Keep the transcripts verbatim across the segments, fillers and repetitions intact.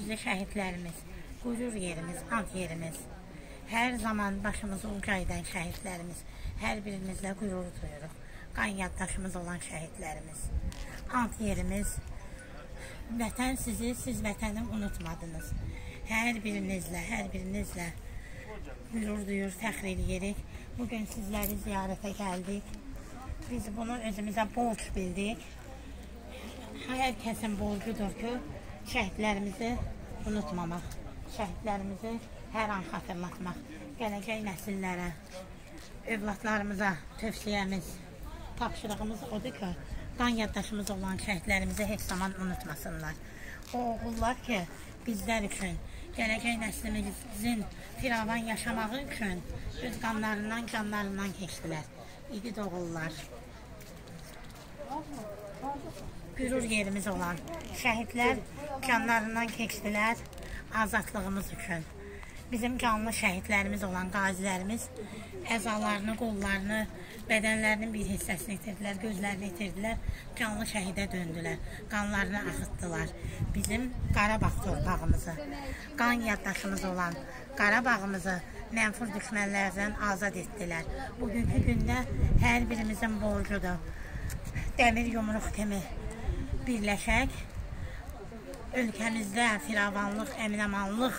sözlü şəhidlərimiz, qürur yerimiz, ant yerimiz, hər zaman başımızı uca edən şəhidlərimiz, hər birimizlə qürur duyuruq. Qan yaddaşımız olan şəhidlərimiz, ant yerimiz, vətən sizi, siz vətəni unutmadınız. Hər birinizlə, hər birinizlə qürur duyur, fəxr edirik. Bugün sizləri ziyarətə gəldik. Biz bunu özümüzə borc bildik. Hər kəsin borcudur ki, şəhidlərimizi unutmamaq, şəhidlərimizi hər an xatırlatmaq, gələcək nəsillərə, övladlarımıza tövsiyəmiz, tapşırığımız odur ki, qan yaddaşımız olan şəhidlərimizi heç zaman unutmasınlar. O oğullar ki, bizlər üçün, gələcək nəslimizin firavan yaşamağı üçün öz qanlarından, canlarından keçdilər. İgid oğullar. Qürur yerimiz olan şəhidlər canlarından keçdilər azadlığımız üçün. Bizim canlı şəhidlərimiz olan qazilərimiz əzalarını, qollarını, bədənlərinin bir hissəsini itirdilər, gözlərini itirdilər, canlı şəhidə döndülər, qanlarını axıtdılar. Bizim Qarabağ torpağımızı, qan yaddaşımız olan Qarabağımızı mənfur düşmənlərdən azad etdilər. Bugünkü gündə hər birimizin borcudur. Dəmir yumruq kimi birləşək, ölkəmizdə firavanlıq, əminamanlıq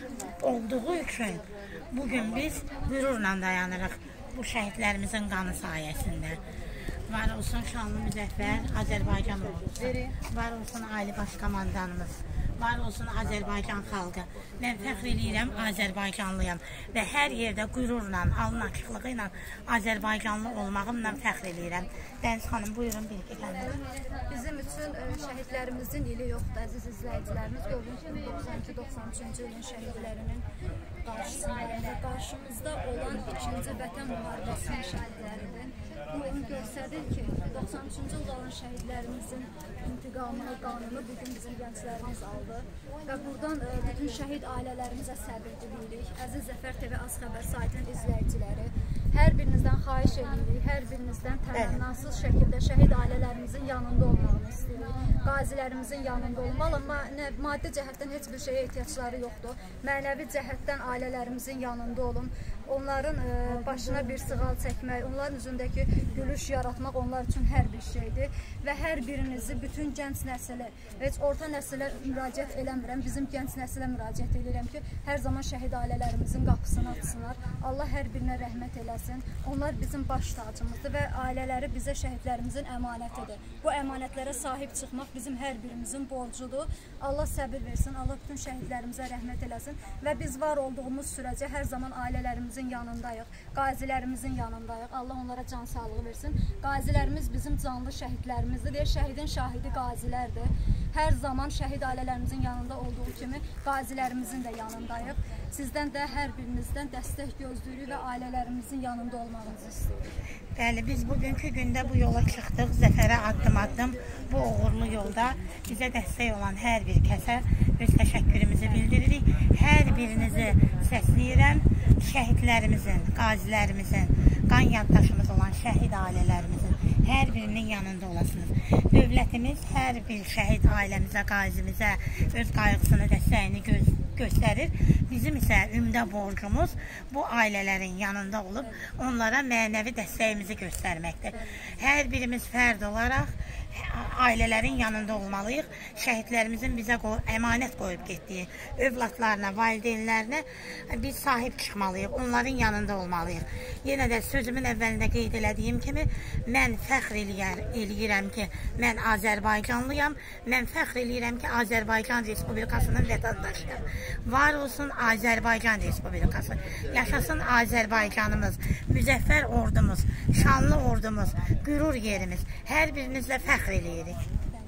olduğu üçün bugün biz qürurla dayanırıq bu şəhidlərimizin qanı sayəsində. Var olsun şanlı müzəffər Azərbaycan ordusu, var olsun Ali Baş Komandanımız, var olsun Azərbaycan xalqı. Mən fəxr edirəm, Azərbaycanlıyam və hər yerdə qürurla, alın açıqlığı ilə Azərbaycanlı olmağımla fəxr edirəm. Dəniz xanım, buyurun bir iki kəlmə. Bizim üçün şəhidlərimizin ili yoxdur, əziz izləyicilərimiz. Gördüyünüz kimi doxsan iki doxsan üçüncü ilin şəhidlərinin qarşısında, qarşımızda olan ikinci Vətən müharibəsinin şəhidləridir. Bu onu göstərir ki, doxsan üçüncü ildə olan şəhidlərimizin intiqamını, qanını bugün bizim gənclərimiz aldı və buradan bütün şəhid ailələrimizə səbir diliyirik. Əziz Zəfər T V Az Xəbər saytının izləyiciləri, hər birinizdən xahiş edirik, hər birinizdən təmənnasız şəkildə şəhid ailələrimizin yanında olmağını istəyirik. Qazilərimizin yanında olmalı, amma maddi cəhətdən heç bir şeyə ehtiyacları yoxdur. Mənəvi cəhətdən ailələrimizin yanında olun. Onların başına bir sığal çəkmək, onların üzündəki gülüş yaratmaq onlar üçün hər bir şeydir. Və hər birinizi, bütün gənc nəslə, heç orta nəslə müraciət eləmirəm, bizim gənc nəslə müraciət edirəm ki, hər zaman şəhid ailələrimizin qapısını açsınlar. Allah hər birinə rəhmət eləsin. Onlar bizim baş tacımızdır və ailələri bizə şəhidlərimizin əmanətidir. Bu əmanətlərə sahib çıxmaq bizim hər birimizin borcudur. Allah səbir versin, Allah bütün şəhidlərimizə rəhmət eləsin və biz var olduğumuz sürəcə hər zaman ailələrimizin yanındayıq, qazilərimizin yanındayıq. Allah onlara can sağlığı versin. Qazilərimiz bizim canlı şəhidlərimizdir deyə şəhidin şahidi qazilərdir. Hər zaman şəhid ailələrimizin yanında olduğu kimi qazilərimizin də yanındayıq. Sizdən də hər birinizdən dəstək gözləyirik və ailələrimizin yanında olmağınızı istəyirik. Bəli, biz bugünkü gündə bu yola çıxdıq, zəfərə addım-addım bu uğurlu yolda bizə dəstək olan hər bir kəsə öz təşəkkürümüzü bildiririk. Hər birinizi səsləyirəm, şəhidlərimizin, qazilərimizin, qan yaddaşımız olan şəhid ailələrimizin hər birinin yanında olasınız. Dövlətimiz hər bir şəhid ailəmizə, qazimizə öz qayğısını, dəstəyini gö göstərir. Bizim isə ümdə borcumuz bu ailələrin yanında olub onlara mənəvi dəstəyimizi göstərməkdir. Hər birimiz fərd olaraq ailələrin yanında olmalıyıq. Şəhidlərimizin bizə əmanət qoyub getdiyi övladlarına, valideynlərinə biz sahib çıxmalıyıq, onların yanında olmalıyıq. Yenə də sözümün əvvəlində qeyd elədiyim kimi, mən fəxr eləyirəm ki, mən Azərbaycanlıyam, mən fəxr eləyirəm ki, Azərbaycan Respublikasının vətəndaşıyam. Var olsun Azərbaycan Respublikası, yaşasın Azərbaycanımız, müzəffər ordumuz, şanlı ordumuz, qürur yerimiz, hər birinizlə fəxr eləyirik.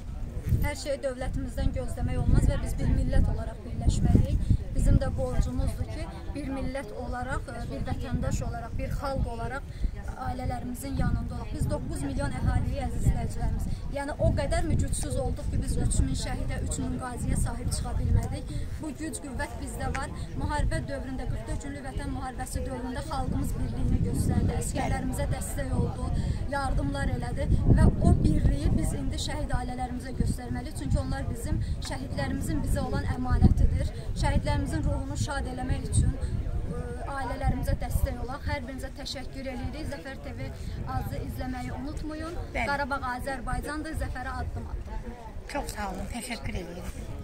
Hər şey dövlətimizdən gözləmək olmaz və biz bir millət olaraq birləşməliyik. Bizim də borcumuzdur ki, bir millət olaraq, bir vətəndaş olaraq, bir xalq olaraq ailələrimizin yanında olaq. Biz doqquz milyon əhaliyi, əziz izləyicilərimiz. Yəni o qədər mücüdsüz olduq ki, biz üç min şəhidə, üç min qaziyə sahib çıxa bilmədik. Bu güc, qüvvət bizdə var. Müharibə dövründə, qırx dörd günlük vətən müharibəsi dövründə xalqımız birliyini göstərdi, əsgərlərimizə dəstək oldu, yardımlar elədi və o birliyi biz indi şəhid ailələrimizə göstərməliyik. Çünki onlar bizim şəhidlərimizin bizə olan əmanətidir. Şəhidlərimizin ruhunu şad eləmək üçün ailələrimizə dəstək olaq. Hər birinizə təşəkkür edirik. Zəfər T V azı izləməyi unutmayın. Qarabağ Azərbaycandır, zəfərə addım atın. Çox sağ olun, təşəkkür edirik.